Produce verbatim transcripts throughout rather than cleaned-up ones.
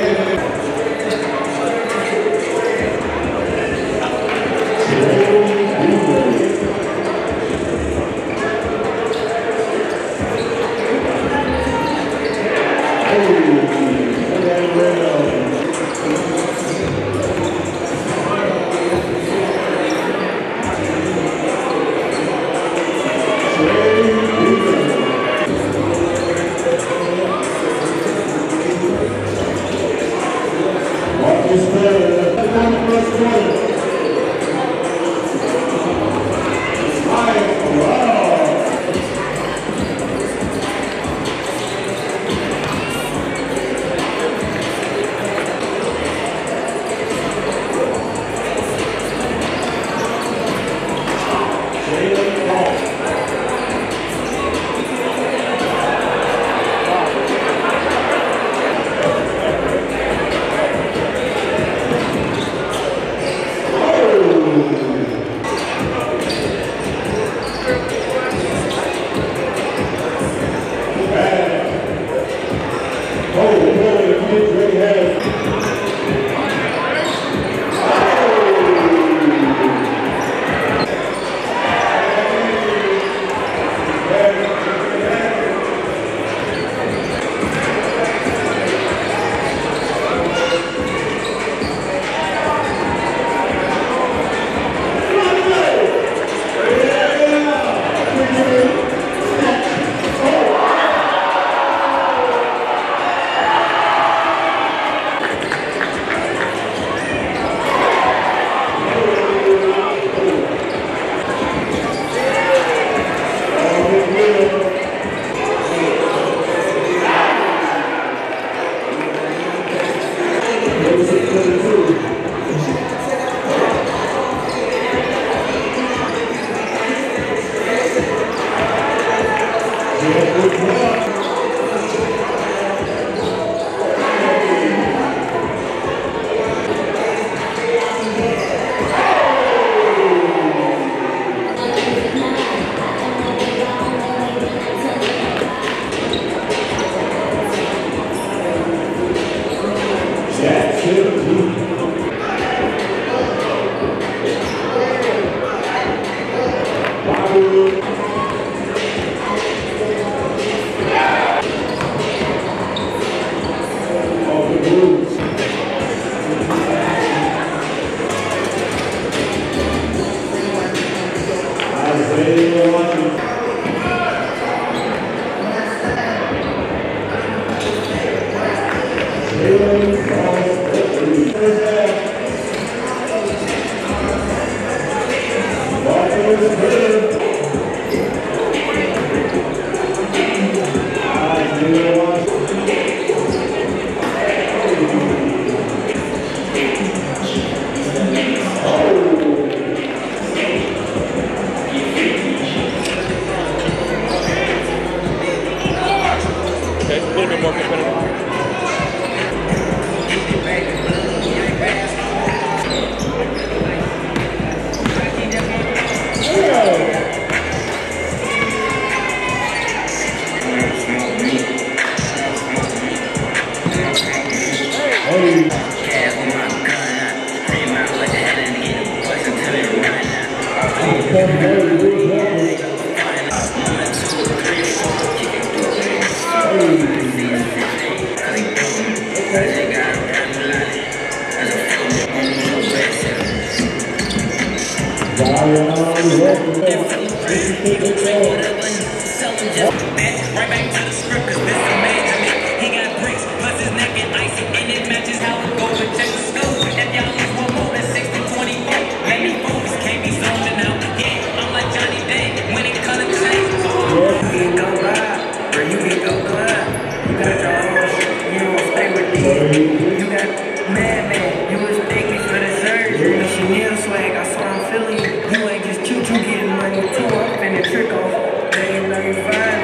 Right back to the script, cause this is made to me. He got bricks, plus his neck and icy, and it matches how it goes with check the scope. If y'all lose one more than sixty twenty-four, let me focus, can't be zoning out. Yeah, I'm like Johnny Day, when it color change. You can go ride, or you can go club. You got your own shit, you don't stay with me. You got madman, you was thinking for the surgery. The Chanel swag, I saw him feeling you. You ain't just cute, you getting money too. I'm finna trick off. They ain't know you fine.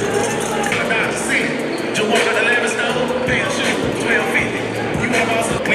We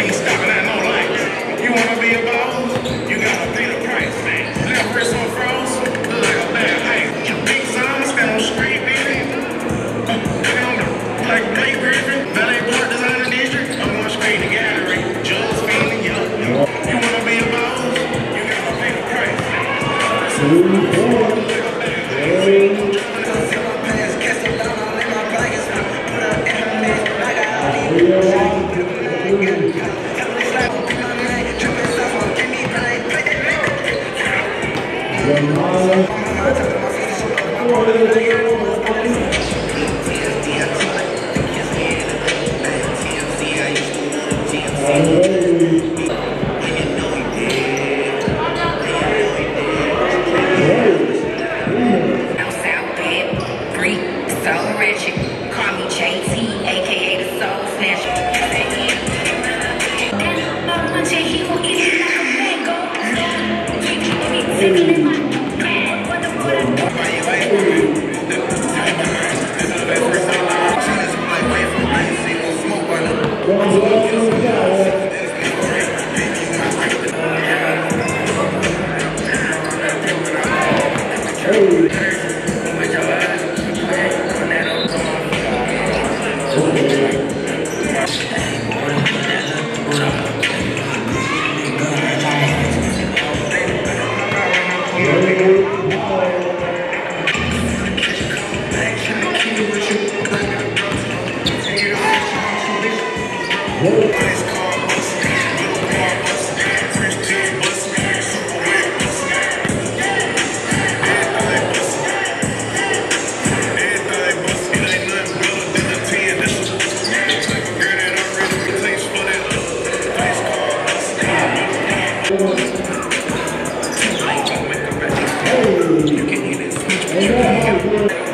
You can hear this.